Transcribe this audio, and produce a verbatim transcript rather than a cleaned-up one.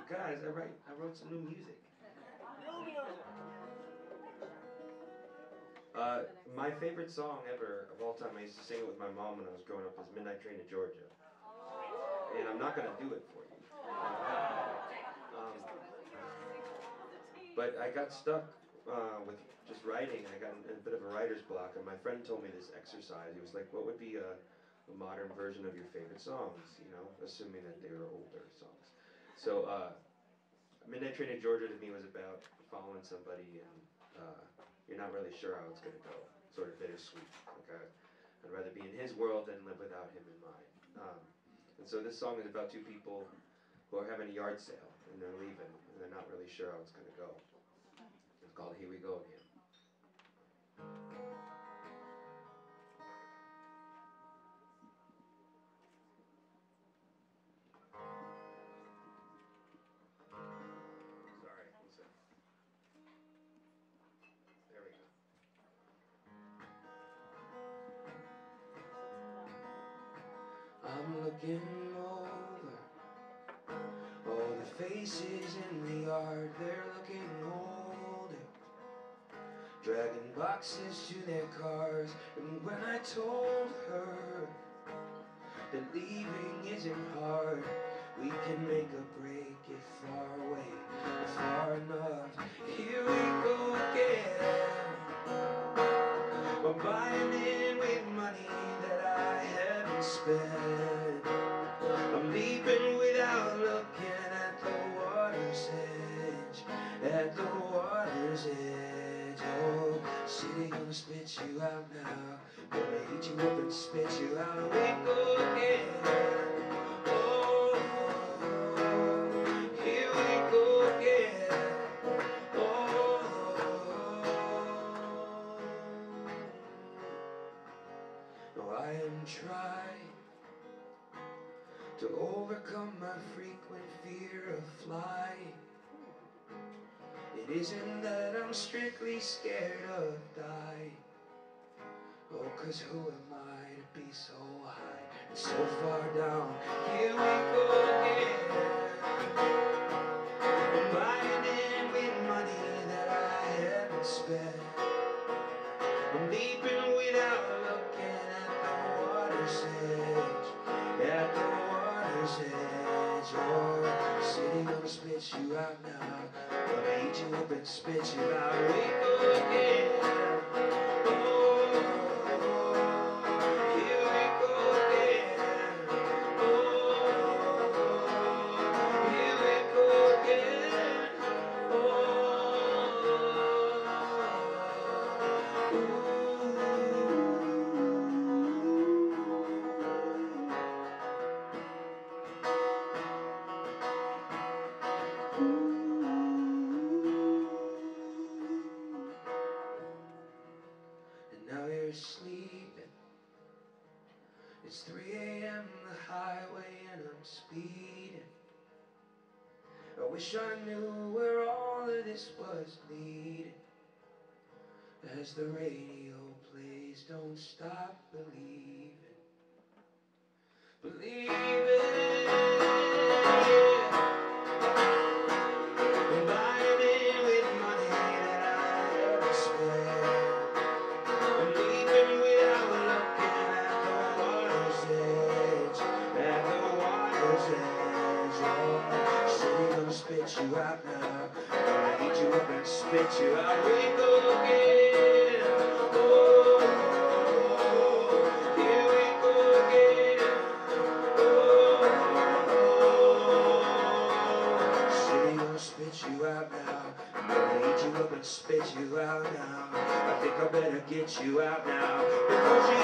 Guys, I write. I wrote some new music. New music. Uh, my favorite song ever of all time, I used to sing it with my mom when I was growing up, is Midnight Train to Georgia. And I'm not going to do it for you. Um, but I got stuck uh, with just writing. I got in a bit of a writer's block, and my friend told me this exercise. He was like, what would be a, a modern version of your favorite songs, you know, assuming that they were older songs. So uh, Midnight Train to Georgia to me was about following somebody and uh, you're not really sure how it's going to go. Sort of bittersweet. Okay? I'd rather be in his world than live without him in mine. Um, and so this song is about two people who are having a yard sale, and they're leaving, and they're not really sure how it's going to go. It's called Here We Go Again. Sorry, one second. There we go. I'm looking over all the faces in the yard, they're looking older, dragging boxes to their cars. And when I told her that leaving isn't hard, we can make a break if far away, if far enough. Here we go again. I'm buying in with money that I haven't spent. I'm leaving without looking at the water's edge, at the water's edge. Oh, city gonna spit you out now, gonna eat you up and spit you out. We go again. Oh, here we go again. Oh, no, I am trying to overcome my frequent fear of flying. It isn't that I'm strictly scared of dying. Oh, 'cause who am I to be so high and so far down? Here we go again. I'm buying in with money that I haven't spent. I'm leaping without looking at the water's edge, at the water's edge. Oh, city gonna spit you out now, gonna eat you up and spit you out. We go again. Oh, here we go again. Oh, here we go again. Oh, ooh. Now you're sleeping. It's three A M the highway and I'm speeding. I wish I knew where all of this was leading. As the radio plays, don't stop believing. Believing. I'm buying in with money that I haven't spent. I'm leaving without looking at the water's edge, at the water's edge. Oh, city gonna spit you out now, gonna eat you up and spit you out. We go again. Oh, here we go again. Oh, city gonna spit you out now, gonna eat you up and spit you out now. I think I better get you out now, because you